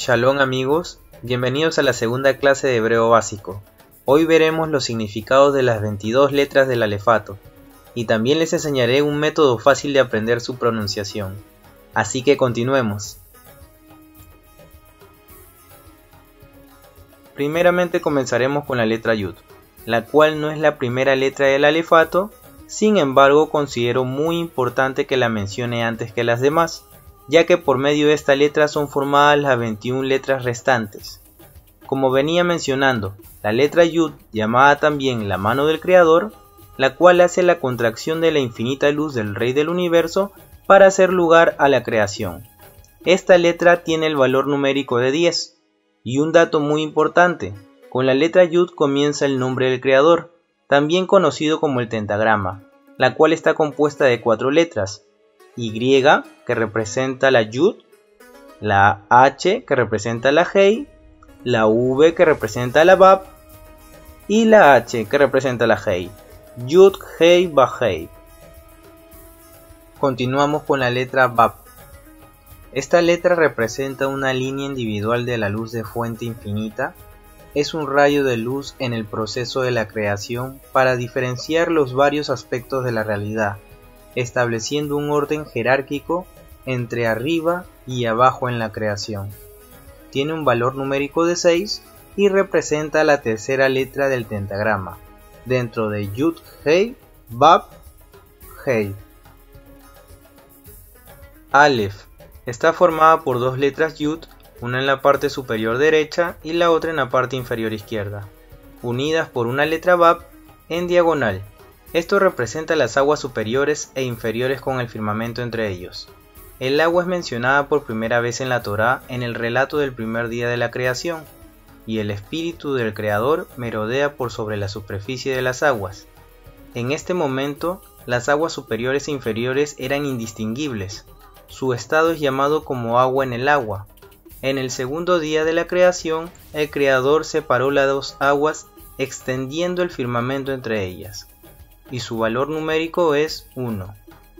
Shalom amigos, bienvenidos a la segunda clase de hebreo básico. Hoy veremos los significados de las 22 letras del alefato y también les enseñaré un método fácil de aprender su pronunciación. Así que continuemos. Primeramente comenzaremos con la letra Yud, la cual no es la primera letra del alefato, sin embargo considero muy importante que la mencione antes que las demás, ya que por medio de esta letra son formadas las 21 letras restantes. Como venía mencionando, la letra Yud, llamada también la mano del Creador, la cual hace la contracción de la infinita luz del Rey del Universo para hacer lugar a la creación. Esta letra tiene el valor numérico de 10, y un dato muy importante, con la letra Yud comienza el nombre del Creador, también conocido como el tentagrama, la cual está compuesta de 4 letras, Y, que representa la Yud, la H, que representa la Hei, la V, que representa la Bab, y la H, que representa la Hei. Yud, Hei, Ba, Hei. Continuamos con la letra Bab. Esta letra representa una línea individual de la luz de fuente infinita. Es un rayo de luz en el proceso de la creación para diferenciar los varios aspectos de la realidad, estableciendo un orden jerárquico entre arriba y abajo en la creación. Tiene un valor numérico de 6 y representa la tercera letra del tentagrama, dentro de Yud, Hei, Bab, Hei. Aleph está formada por 2 letras Yud, una en la parte superior derecha y la otra en la parte inferior izquierda, unidas por una letra Bab en diagonal. Esto representa las aguas superiores e inferiores con el firmamento entre ellos. El agua es mencionada por primera vez en la Torá en el relato del primer día de la creación, y el espíritu del Creador merodea por sobre la superficie de las aguas. En este momento, las aguas superiores e inferiores eran indistinguibles. Su estado es llamado como agua en el agua. En el segundo día de la creación, el Creador separó las 2 aguas extendiendo el firmamento entre ellas, y su valor numérico es 1.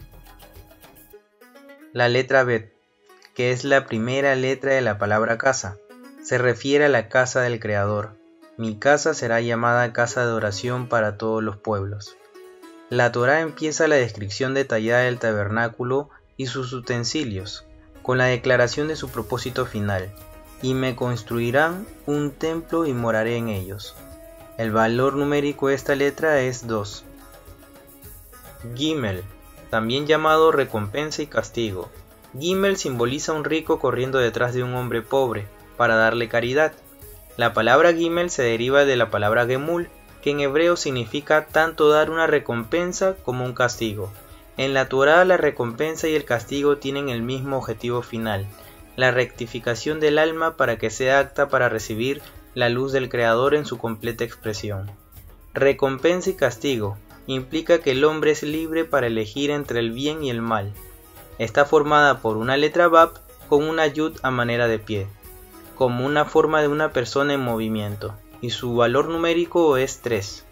La letra Bet, que es la primera letra de la palabra casa, se refiere a la casa del Creador. Mi casa será llamada casa de oración para todos los pueblos. La Torá empieza la descripción detallada del tabernáculo y sus utensilios, con la declaración de su propósito final, y me construirán un templo y moraré en ellos. El valor numérico de esta letra es 2. Gimel, también llamado recompensa y castigo. Gimel simboliza a un rico corriendo detrás de un hombre pobre para darle caridad. La palabra Gimel se deriva de la palabra Gemul, que en hebreo significa tanto dar una recompensa como un castigo. En la Torá la recompensa y el castigo tienen el mismo objetivo final, la rectificación del alma para que sea apta para recibir la luz del Creador en su completa expresión. Recompensa y castigo implica que el hombre es libre para elegir entre el bien y el mal. Está formada por una letra Bab con una Yud a manera de pie, como una forma de una persona en movimiento, y su valor numérico es 3.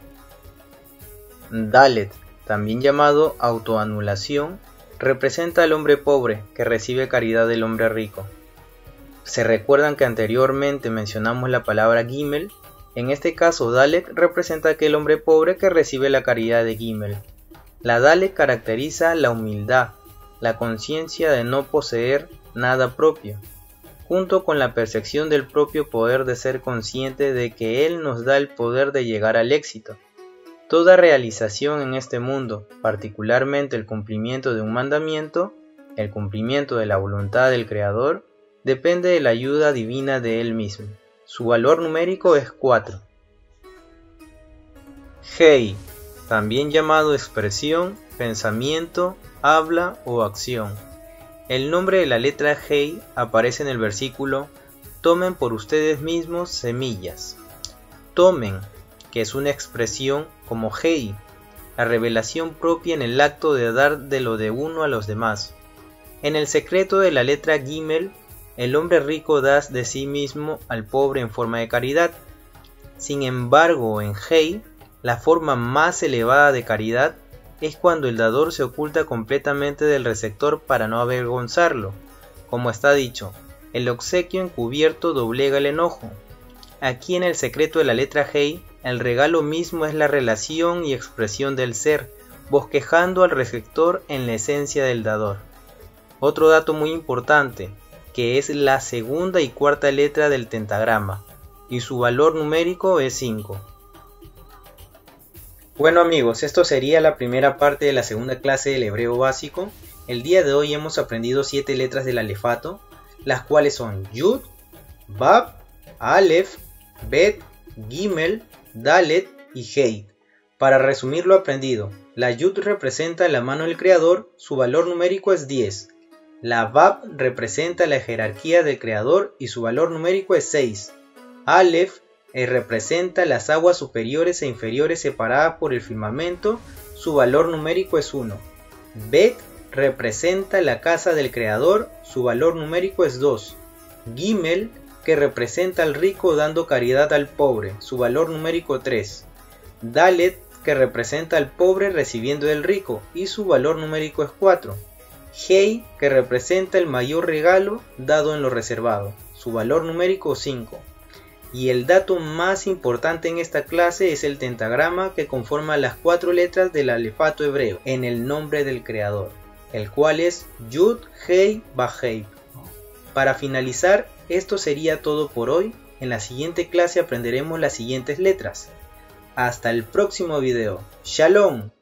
Dalet, también llamado autoanulación, representa al hombre pobre que recibe caridad del hombre rico. ¿Se recuerdan que anteriormente mencionamos la palabra Gimel? En este caso, Dalet representa a aquel hombre pobre que recibe la caridad de Gimel. La Dalet caracteriza la humildad, la conciencia de no poseer nada propio, junto con la percepción del propio poder de ser consciente de que Él nos da el poder de llegar al éxito. Toda realización en este mundo, particularmente el cumplimiento de un mandamiento, el cumplimiento de la voluntad del Creador, depende de la ayuda divina de Él mismo. Su valor numérico es 4. Hei, también llamado expresión, pensamiento, habla o acción. El nombre de la letra Hei aparece en el versículo: tomen por ustedes mismos semillas. Tomen, que es una expresión como Hei, la revelación propia en el acto de dar de lo de uno a los demás. En el secreto de la letra Gimel, el hombre rico da de sí mismo al pobre en forma de caridad. Sin embargo, en Hei, la forma más elevada de caridad es cuando el dador se oculta completamente del receptor para no avergonzarlo. Como está dicho, el obsequio encubierto doblega el enojo. Aquí en el secreto de la letra Hei, el regalo mismo es la relación y expresión del ser, bosquejando al receptor en la esencia del dador. Otro dato muy importante, que es la segunda y cuarta letra del tentagrama, y su valor numérico es 5. Bueno amigos, esto sería la primera parte de la segunda clase del hebreo básico. El día de hoy hemos aprendido 7 letras del alefato, las cuales son Yud, Bab, Aleph, Bet, Gimel, Dalet y Hei. Para resumir lo aprendido, la Yud representa la mano del creador, su valor numérico es 10. La Bab representa la jerarquía del creador y su valor numérico es 6. Aleph representa las aguas superiores e inferiores separadas por el firmamento, su valor numérico es 1. Bet representa la casa del creador, su valor numérico es 2. Gimel, que representa al rico dando caridad al pobre, su valor numérico 3. Dalet, que representa al pobre recibiendo del rico y su valor numérico es 4. Hei, que representa el mayor regalo dado en lo reservado, su valor numérico 5. Y el dato más importante en esta clase es el tentagrama que conforma las 4 letras del alefato hebreo en el nombre del creador, el cual es Yud Hei Vahei. Para finalizar, esto sería todo por hoy. En la siguiente clase aprenderemos las siguientes letras. Hasta el próximo video. Shalom.